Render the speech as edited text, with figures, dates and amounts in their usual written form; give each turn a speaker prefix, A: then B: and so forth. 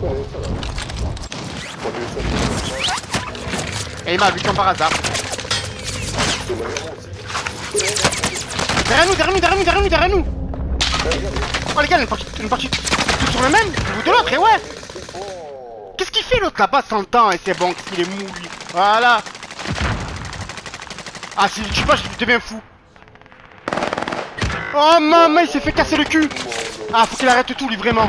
A: Et il m'a vu comme par hasard. Derrière nous, derrière nous, derrière nous, derrière nous, derrière nous. Oh les gars, une partie tout sur le même, ou de l'autre, et ouais. Qu'est-ce qu'il fait l'autre là-bas sans le temps? Et c'est bon, qu'il est mou lui. Voilà. Ah si je sais pas, je deviens fou. Oh maman, il s'est fait casser le cul. Ah faut qu'il arrête tout lui vraiment.